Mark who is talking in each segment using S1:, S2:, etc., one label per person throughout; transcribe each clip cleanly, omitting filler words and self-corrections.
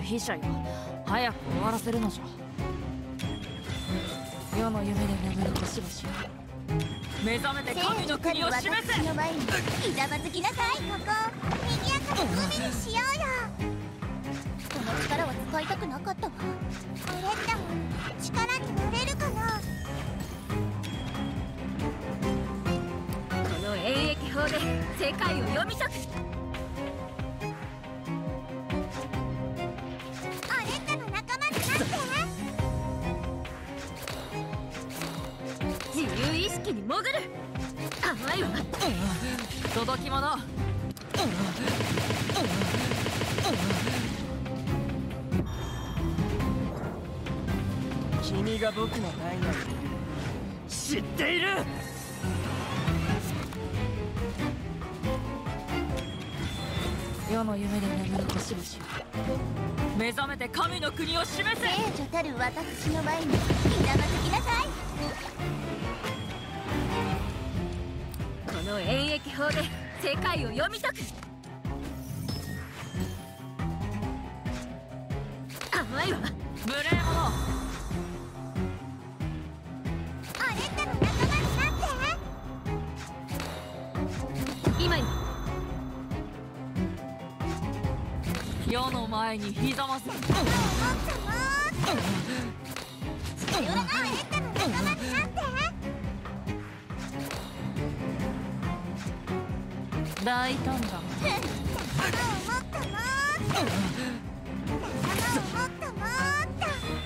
S1: 被者よ、早く終わらせるのじゃ。世の夢で眠る星々よ、目覚めて神の国を示せ。
S2: 私の前にひざまずきなさい。ここ賑やかな海にしようよ。その力は使いたくなかったわ。あれって力になれるかな。
S3: この演疫法で世界を読み解く。
S2: アレッタの仲間になって。
S3: 自由意識に潜る。甘いわ。
S1: 届き物。
S4: 君が僕のダイヤを知っている。
S1: 世の夢で眠る星々よ、目覚めて神の国を示せ。
S2: 聖女たる私の前にひざまずきなさい。
S3: この演疫法で世界を読み解く。甘いわ。
S1: 無礼者。
S2: アレッタの仲間になって。
S3: 今よ。
S1: 世の前にひざまずく。
S2: もっともっと近寄らない。アレッタの仲間になって。
S1: 大胆だ。
S2: 仲間をもっともっと。仲間をもっともっと。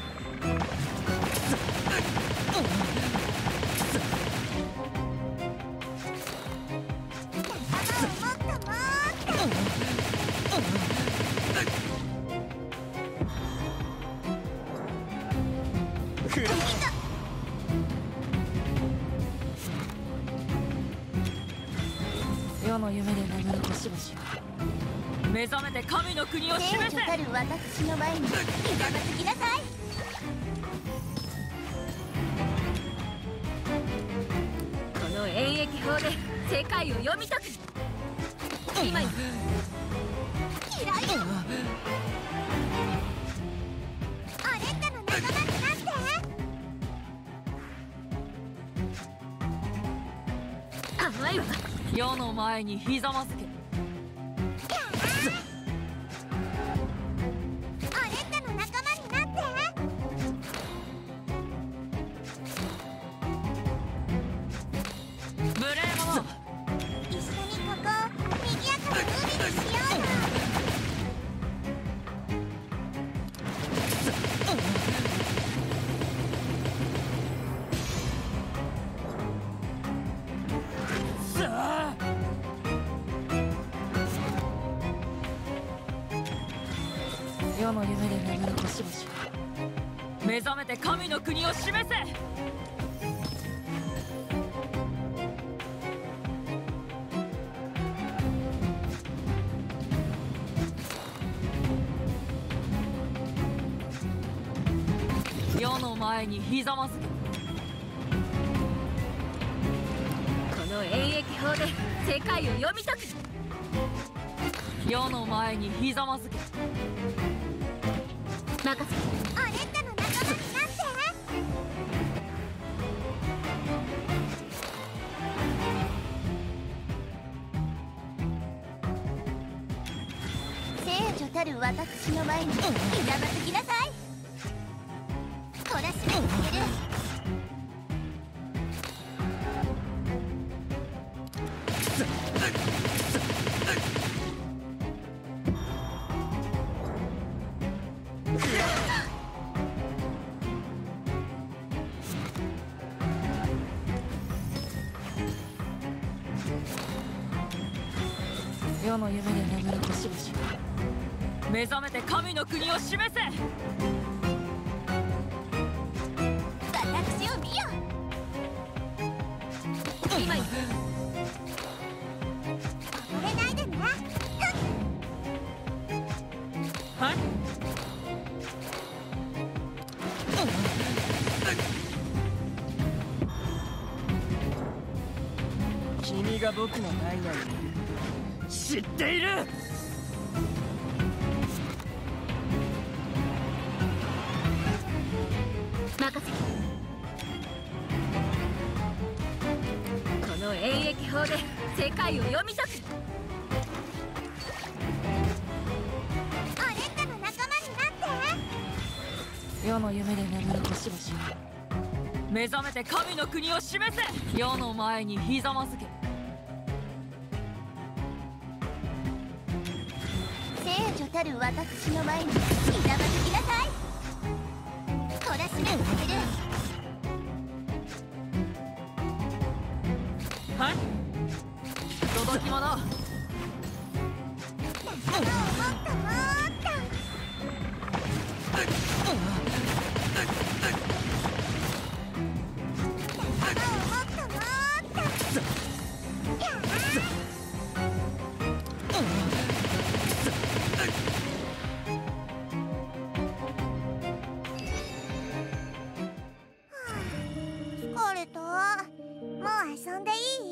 S1: 世の夢で眠る星々よ、目覚めて神の国を示せ。
S2: 聖女たる私の前にひざまずきなさい。
S3: この演疫法で世界を読み解く。今よ。
S2: 嫌いよ。アレッタの仲間になって。
S3: 甘いわ。
S1: 世の前にひざまずけ。
S2: アレッタの仲間になって。
S1: 無礼者。
S2: 一緒にここ賑やかな海にしようよ。
S4: さあ。
S1: 世の夢で眠る星々よ、目覚めて神の国を示せ。世の前にひざまずけ。
S3: この演疫法で世界を読み解く。
S1: 世の前にひざまずけ。
S3: 任せて。
S2: アレッタの仲間になって。聖女たる私の前にひざまずきなさい。懲らしめてあげる。
S1: 世の夢で眠る星々よ、目覚めて神の国を示せ。
S2: 私を見よ。
S3: 今よ。
S2: 溺れないでね。
S1: はい。
S4: 君が僕のダイヤを知っている。
S3: 界を読み解く。
S2: オレッタの仲間になって。
S1: 世の夢で眠る星々、目覚めて神の国を示せ。世の前にひざまずけ。
S2: 聖女たる私の前にひざまずきなさい。懲らしめてくれる。
S1: はい届き物。
S2: もっともっと疲れた。もう遊んでいい？